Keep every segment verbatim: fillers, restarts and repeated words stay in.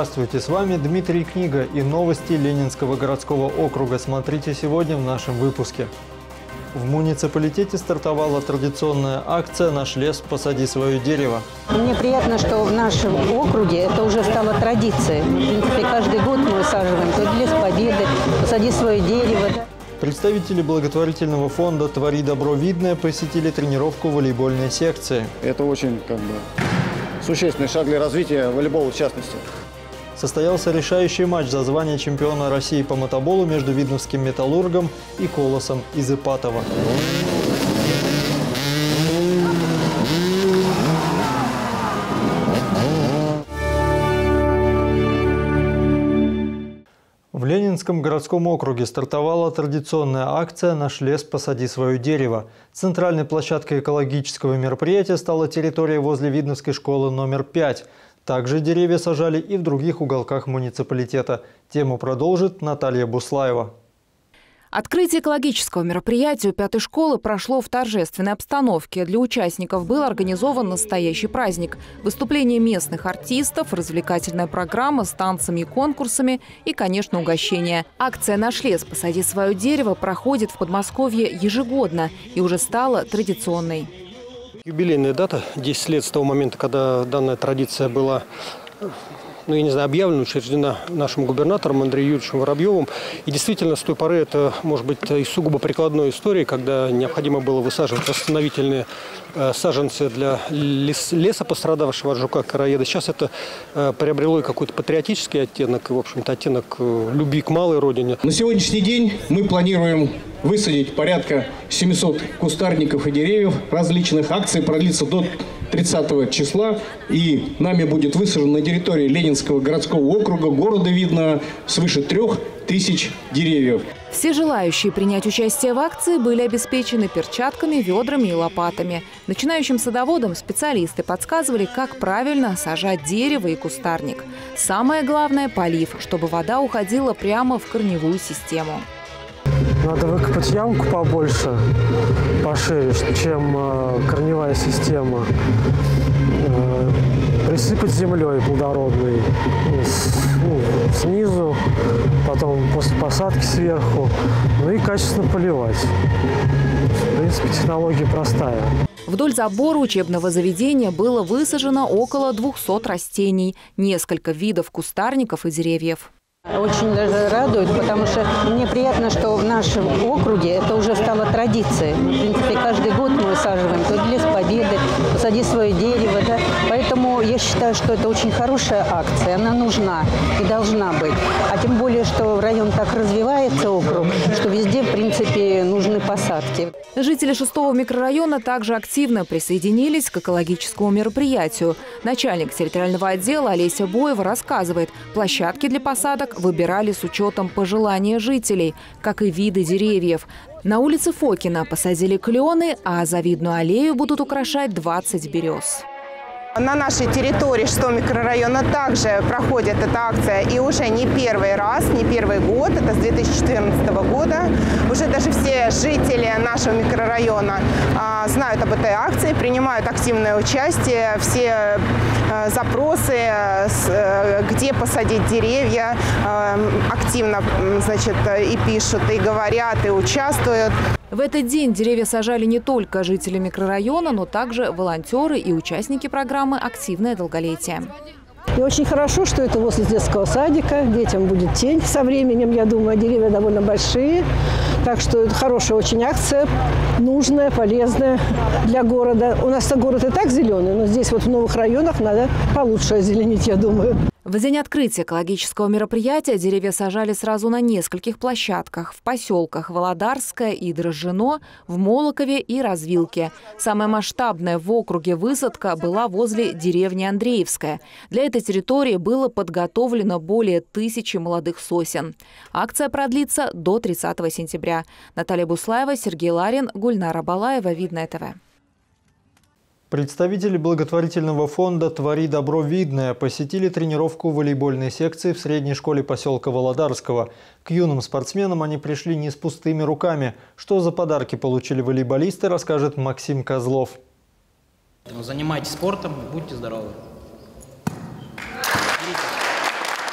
Здравствуйте, с вами Дмитрий Книга и новости Ленинского городского округа. Смотрите сегодня в нашем выпуске. В муниципалитете стартовала традиционная акция «Наш лес, посади свое дерево». Мне приятно, что в нашем округе это уже стало традицией. В принципе, каждый год мы высаживаем тот лес Победы, посади свое дерево. Представители благотворительного фонда «Твори добро видное» посетили тренировку волейбольной секции. Это очень как бы существенный шаг для развития волейбола в частности. Состоялся решающий матч за звание чемпиона России по мотоболу между видновским «Металлургом» и «Колосом» из Ипатово. В Ленинском городском округе стартовала традиционная акция «Наш лес, посади свое дерево». Центральной площадкой экологического мероприятия стала территория возле Видновской школы номер пять. Также деревья сажали и в других уголках муниципалитета. Тему продолжит Наталья Буслаева. Открытие экологического мероприятия у пятой школы прошло в торжественной обстановке. Для участников был организован настоящий праздник. Выступления местных артистов, развлекательная программа с танцами и конкурсами и, конечно, угощения. Акция «Наш лес, посади свое дерево» проходит в Подмосковье ежегодно и уже стала традиционной. Юбилейная дата, десять лет с того момента, когда данная традиция была, ну, я не знаю, объявлена, учреждена нашим губернатором Андреем Юрьевичем Воробьевым. И действительно, с той поры это, может быть, и сугубо прикладной историей, когда необходимо было высаживать восстановительные э, саженцы для лес, леса, пострадавшего от жука-короеда. Сейчас это э, приобрело и какой-то патриотический оттенок, и, в общем-то, оттенок э, любви к малой родине. На сегодняшний день мы планируем высадить порядка семисот кустарников и деревьев различных. Акций продлится до тридцатого числа, и нами будет высажено на территории Ленинского городского округа города Видно свыше трех тысяч деревьев. Все желающие принять участие в акции были обеспечены перчатками, ведрами и лопатами. Начинающим садоводам специалисты подсказывали, как правильно сажать дерево и кустарник. Самое главное – полив, чтобы вода уходила прямо в корневую систему. Надо выкопать ямку побольше, пошире, чем э, корневая система. Э, присыпать землей плодородной с, ну, снизу, потом после посадки сверху, ну и качественно поливать. В принципе, технология простая. Вдоль забора учебного заведения было высажено около двухсот растений, несколько видов кустарников и деревьев. Очень даже радует, потому что мне приятно, что в нашем округе это уже стало традицией. В принципе, каждый год мы высаживаем тот лес Победы, посади свое дерево. Да? Поэтому я считаю, что это очень хорошая акция, она нужна и должна быть. А тем более, что район так развивается, округ, что везде, в принципе, нужны посадки. Жители шестого микрорайона также активно присоединились к экологическому мероприятию. Начальник территориального отдела Олеся Боева рассказывает, площадки для посадок выбирали с учетом пожелания жителей, как и виды деревьев. На улице Фокина посадили клены, а завидную аллею будут украшать двадцать берез. На нашей территории шестого микрорайона также проходит эта акция и уже не первый раз, не первый год, это с две тысячи четырнадцатого года. Уже даже все жители нашего микрорайона а, знают об этой акции, принимают активное участие. Все а, запросы, с, где посадить деревья, а, активно, значит, и пишут, и говорят, и участвуют. В этот день деревья сажали не только жители микрорайона, но также волонтеры и участники программы «Активное долголетие». И очень хорошо, что это возле детского садика. Детям будет тень со временем, я думаю, деревья довольно большие. Так что это хорошая очень акция, нужная, полезная для города. У нас город и так зеленый, но здесь вот в новых районах надо получше озеленить, я думаю. В день открытия экологического мероприятия деревья сажали сразу на нескольких площадках – в поселках Володарское и Дрожжино, в Молокове и Развилке. Самая масштабная в округе высадка была возле деревни Андреевская. Для этой территории было подготовлено более тысячи молодых сосен. Акция продлится до тридцатого сентября. Наталья Буслаева, Сергей Ларин, Гульнара Балаева, Видное ТВ. Представители благотворительного фонда «Твори добро видное» посетили тренировку волейбольной секции в средней школе поселка Володарского. К юным спортсменам они пришли не с пустыми руками. Что за подарки получили волейболисты, расскажет Максим Козлов. Занимайтесь спортом, будьте здоровы.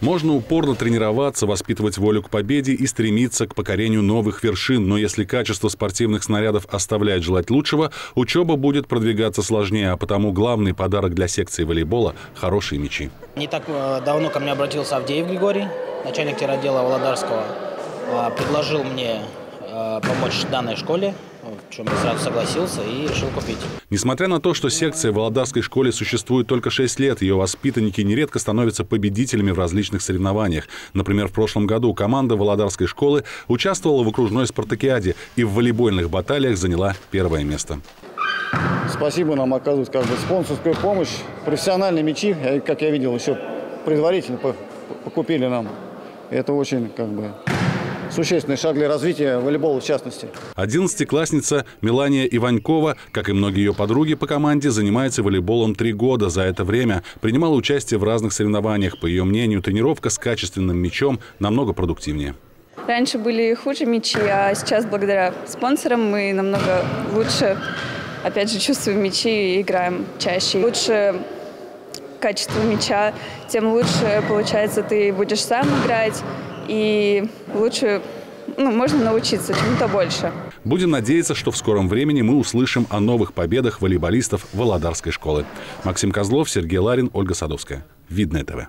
Можно упорно тренироваться, воспитывать волю к победе и стремиться к покорению новых вершин. Но если качество спортивных снарядов оставляет желать лучшего, учеба будет продвигаться сложнее. А потому главный подарок для секции волейбола – хорошие мячи. Не так давно ко мне обратился Авдеев Григорий, начальник теротдела Володарского. Предложил мне помочь данной школе, в чем я сразу согласился и решил купить. Несмотря на то, что секция в Володарской школе существует только шесть лет, ее воспитанники нередко становятся победителями в различных соревнованиях. Например, в прошлом году команда Володарской школы участвовала в окружной спартакиаде и в волейбольных баталиях заняла первое место. Спасибо, нам оказывают как бы спонсорскую помощь. Профессиональные мячи, как я видел, еще предварительно покупили нам. Это очень как бы существенный шаг для развития волейбола в частности. Одиннадцатиклассница Мелания Иванькова, как и многие ее подруги по команде, занимается волейболом три года. За это время принимала участие в разных соревнованиях. По ее мнению, тренировка с качественным мячом намного продуктивнее. Раньше были хуже мячи, а сейчас благодаря спонсорам мы намного лучше, опять же, чувствуем мячи и играем чаще. Лучше качество мяча, тем лучше, получается, ты будешь сам играть. И лучше, ну, можно научиться чему-то больше. Будем надеяться, что в скором времени мы услышим о новых победах волейболистов Володарской школы. Максим Козлов, Сергей Ларин, Ольга Садовская. Видное ТВ.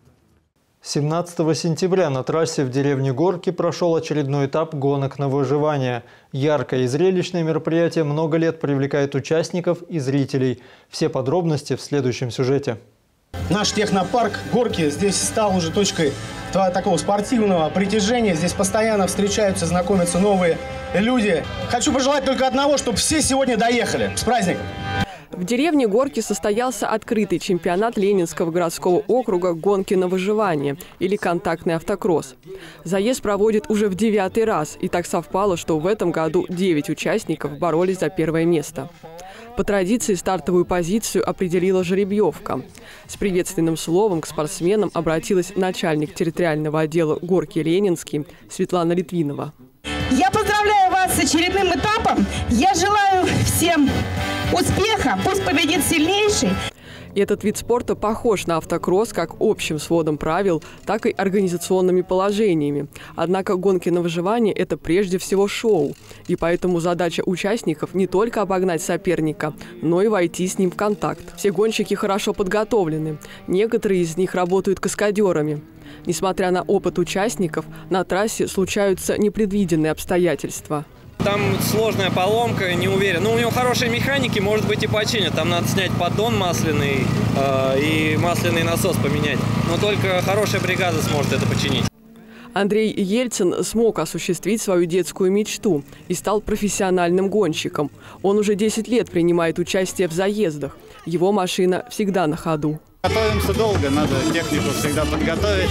семнадцатого сентября на трассе в деревне Горки прошел очередной этап гонок на выживание. Яркое и зрелищное мероприятие много лет привлекает участников и зрителей. Все подробности в следующем сюжете. Наш технопарк Горки здесь стал уже точкой такого спортивного притяжения. Здесь постоянно встречаются, знакомятся новые люди. Хочу пожелать только одного, чтобы все сегодня доехали. С праздником! В деревне Горки состоялся открытый чемпионат Ленинского городского округа «Гонки на выживание» или «Контактный автокросс». Заезд проводит уже в девятый раз, и так совпало, что в этом году девять участников боролись за первое место. По традиции стартовую позицию определила жеребьевка. С приветственным словом к спортсменам обратилась начальник территориального отдела Горки Ленинский Светлана Литвинова. Я поздравляю вас с очередным этапом. Я желаю всем успеха. Пусть победит сильнейший. Этот вид спорта похож на автокросс как общим сводом правил, так и организационными положениями. Однако гонки на выживание – это прежде всего шоу. И поэтому задача участников не только обогнать соперника, но и войти с ним в контакт. Все гонщики хорошо подготовлены. Некоторые из них работают каскадерами. Несмотря на опыт участников, на трассе случаются непредвиденные обстоятельства. Там сложная поломка, не уверен. Ну, у него хорошие механики, может быть, и починят. Там надо снять поддон масляный э, и масляный насос поменять. Но только хорошая бригада сможет это починить. Андрей Ельцин смог осуществить свою детскую мечту и стал профессиональным гонщиком. Он уже десять лет принимает участие в заездах. Его машина всегда на ходу. Готовимся долго, надо технику всегда подготовить.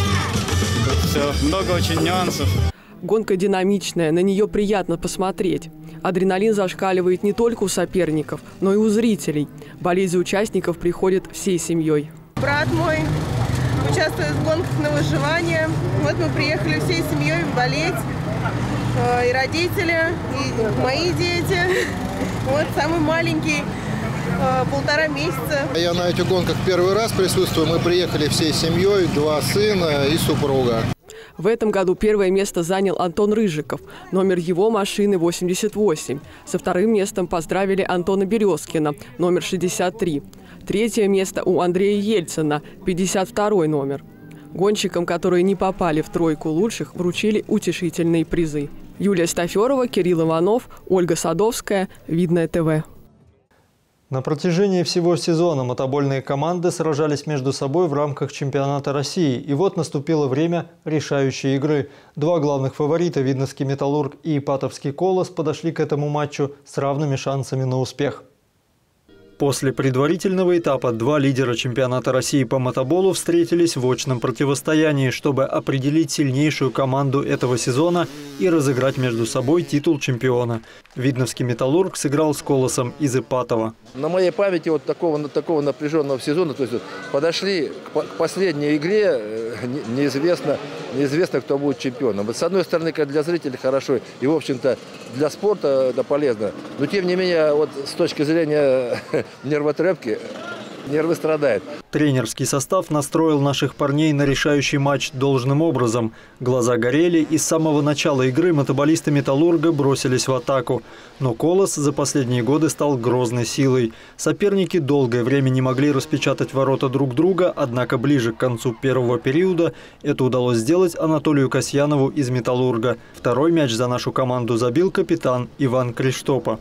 Тут все, много очень нюансов. Гонка динамичная, на нее приятно посмотреть. Адреналин зашкаливает не только у соперников, но и у зрителей. Болеть за участников приходят всей семьей. Брат мой участвует в гонках на выживание. Вот мы приехали всей семьей болеть. И родители, и мои дети. Вот самый маленький, полтора месяца. Я на этих гонках первый раз присутствую. Мы приехали всей семьей, два сына и супруга. В этом году первое место занял Антон Рыжиков. Номер его машины восемьдесят восемь. Со вторым местом поздравили Антона Березкина, номер шестьдесят три. Третье место у Андрея Ельцина, пятьдесят второй номер. Гонщикам, которые не попали в тройку лучших, вручили утешительные призы. Юлия Стаферова, Кирилл Иванов, Ольга Садовская. Видное ТВ. На протяжении всего сезона мотобольные команды сражались между собой в рамках чемпионата России. И вот наступило время решающей игры. Два главных фаворита – Видновский «Металлург» и Ипатовский «Колос» подошли к этому матчу с равными шансами на успех. После предварительного этапа два лидера чемпионата России по мотоболу встретились в очном противостоянии, чтобы определить сильнейшую команду этого сезона и разыграть между собой титул чемпиона. Видновский «Металлург» сыграл с «Колосом» из Ипатова. На моей памяти вот такого, такого напряженного сезона, то есть вот подошли к последней игре, неизвестно, неизвестно, кто будет чемпионом. Вот с одной стороны, как для зрителей хорошо, и, в общем-то, для спорта это полезно. Но, тем не менее, вот с точки зрения нервотрепки, Нервы страдают. Тренерский состав настроил наших парней на решающий матч должным образом. Глаза горели, и с самого начала игры мотоболисты «Металлурга» бросились в атаку. Но «Колос» за последние годы стал грозной силой. Соперники долгое время не могли распечатать ворота друг друга, однако ближе к концу первого периода это удалось сделать Анатолию Касьянову из «Металлурга». Второй мяч за нашу команду забил капитан Иван Криштопа.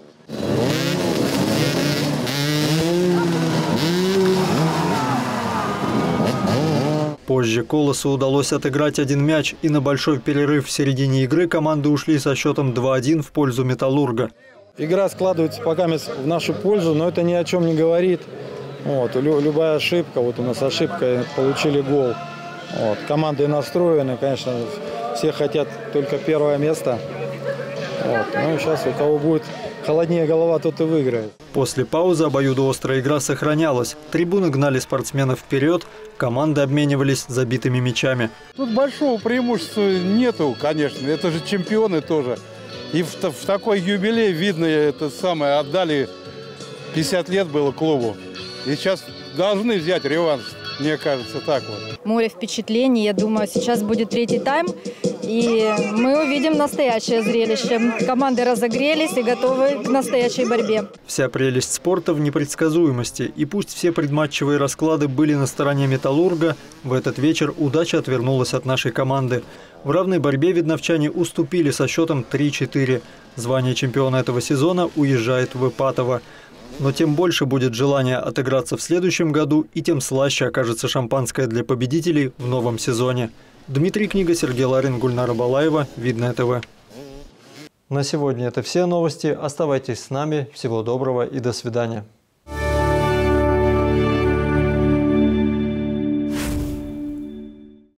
Позже «Колосу» удалось отыграть один мяч, и на большой перерыв в середине игры команды ушли со счетом два-один в пользу «Металлурга». Игра складывается пока в нашу пользу, но это ни о чем не говорит. Вот, любая ошибка, вот у нас ошибка, получили гол. Вот, команды настроены, конечно, все хотят только первое место. Вот, ну, сейчас у кого будет холоднее голова, тот и выиграет. После паузы обоюдоострая игра сохранялась. Трибуны гнали спортсменов вперед, команды обменивались забитыми мячами. Тут большого преимущества нету, конечно. Это же чемпионы тоже. И в, в такой юбилей, видно, это самое, отдали пятьдесят лет было клубу. И сейчас должны взять реванш, мне кажется, так вот. Море впечатлений. Я думаю, сейчас будет третий тайм. И мы увидим настоящее зрелище. Команды разогрелись и готовы к настоящей борьбе. Вся прелесть спорта в непредсказуемости. И пусть все предматчевые расклады были на стороне «Металлурга», в этот вечер удача отвернулась от нашей команды. В равной борьбе видновчане уступили со счетом три-четыре. Звание чемпиона этого сезона уезжает в Ипатово. Но тем больше будет желание отыграться в следующем году, и тем слаще окажется шампанское для победителей в новом сезоне. Дмитрий Книга, Сергей Ларин, Гульнара Балаева, Видное ТВ. На сегодня это все новости. Оставайтесь с нами. Всего доброго и до свидания.